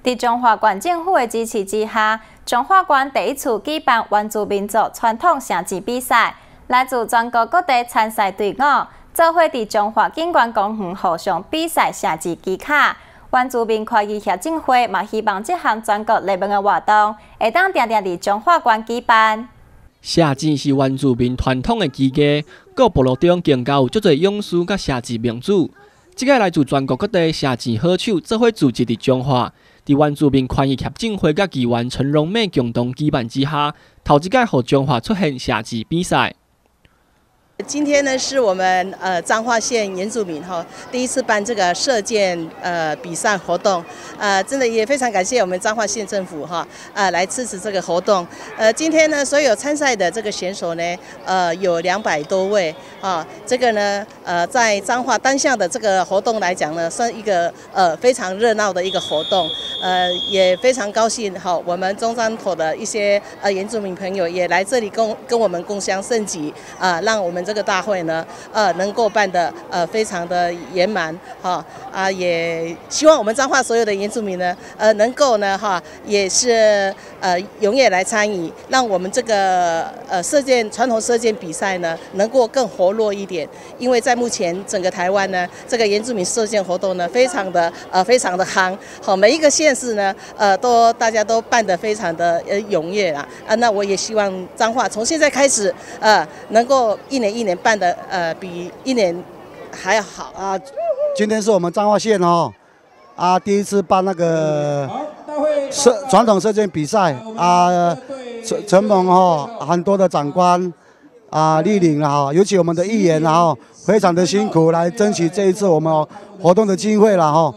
在中华县政府的支持之下，中华县第一次举办原住民族传统射击比赛，来自全国各地参赛队伍，做伙在中华景观公园互相比赛射击机卡。原住民快意协进会嘛希望这项全国热门的活动，会当定定在中华县举办。 射击是原住民传统的技艺，各部落中更加有足侪勇士甲射击名主。即个来自全国各地射击好手做伙组织伫中华，伫原住民权益协进会甲议员陈荣美共同举办之下，头一届互中华出现射击比赛。 今天呢，是我们彰化县原住民第一次办这个射箭比赛活动，真的也非常感谢我们彰化县政府来支持这个活动。今天呢，所有参赛的这个选手呢，有200多位这个呢，在彰化单项的这个活动来讲呢，算一个非常热闹的一个活动，也非常高兴我们中彰投的一些原住民朋友也来这里跟我们共襄盛举让我们这个大会呢，能够办得非常的圆满也希望我们彰化所有的原住民呢，能够呢也是踊跃来参与，让我们这个传统射箭比赛呢，能够更活络一点。因为在目前整个台湾呢，这个原住民射箭活动呢，非常的夯，每一个县市呢，大家都办得非常的踊跃啦。那我也希望彰化从现在开始能够一年办的比一年还要好啊！ 今天是我们彰化县第一次办那个传统射箭比赛承蒙很多的长官莅临尤其我们的议员非常的辛苦来争取这一次我们活动的机会了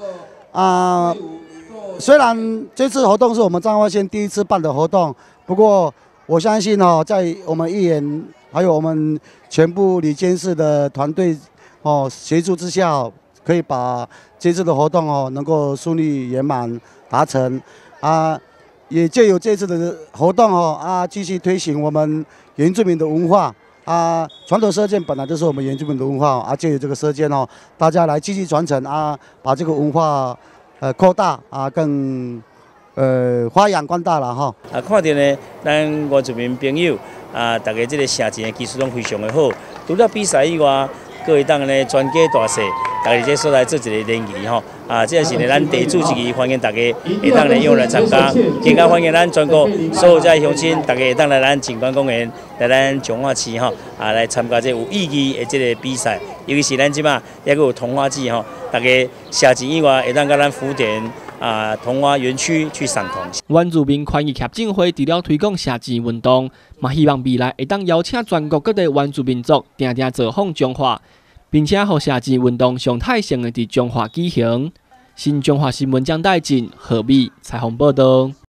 虽然这次活动是我们彰化县第一次办的活动，不过我相信在我们议员还有我们全部里监事的团队协助之下，可以把这次的活动能够顺利圆满达成也借由这次的活动继续推行我们原住民的文化传统射箭本来就是我们原住民的文化借由这个射箭大家来继续传承把这个文化扩大更发扬光大了看到呢，咱原住民朋友大家这个射箭的技术拢非常的好。除了比赛以外，各会当呢全家大小，大家这所在做一个联谊这也是呢咱地主一个欢迎大家会当呢用来参加，更加欢迎咱全国所有在乡亲，大家会当来咱景观公园，来咱彰化市来参加这有意义的这个比赛。尤其是咱即马也有桐花季大家射箭以外，会当甲咱福田桐花园区去赏桐。 原住民权益协进会除了推广射箭运动，嘛希望未来会当邀请全国各地原住民族定定造访中华，并且让射箭运动常态性的伫中华举行。新中华新闻江代进何美采访报道。